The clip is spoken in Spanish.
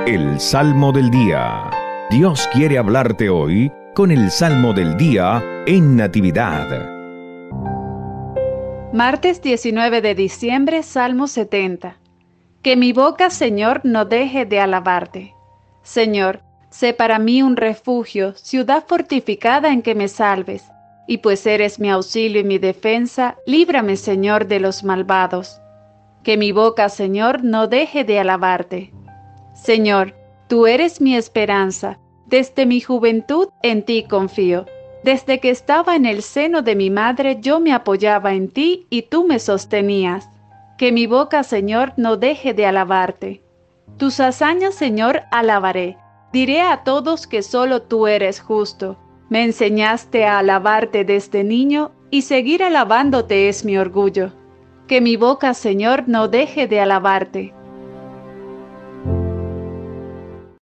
El Salmo del Día. Dios quiere hablarte hoy con el Salmo del Día en Natividad. Martes 19 de diciembre, Salmo 70. Que mi boca, Señor, no deje de alabarte. Señor, sé para mí un refugio, ciudad fortificada en que me salves. Y pues eres mi auxilio y mi defensa, líbrame, Señor, de los malvados. Que mi boca, Señor, no deje de alabarte. Señor, tú eres mi esperanza. Desde mi juventud en ti confío. Desde que estaba en el seno de mi madre, yo me apoyaba en ti y tú me sostenías. Que mi boca, Señor, no deje de alabarte. Tus hazañas, Señor, alabaré. Diré a todos que solo tú eres justo. Me enseñaste a alabarte desde niño y seguir alabándote es mi orgullo. Que mi boca, Señor, no deje de alabarte.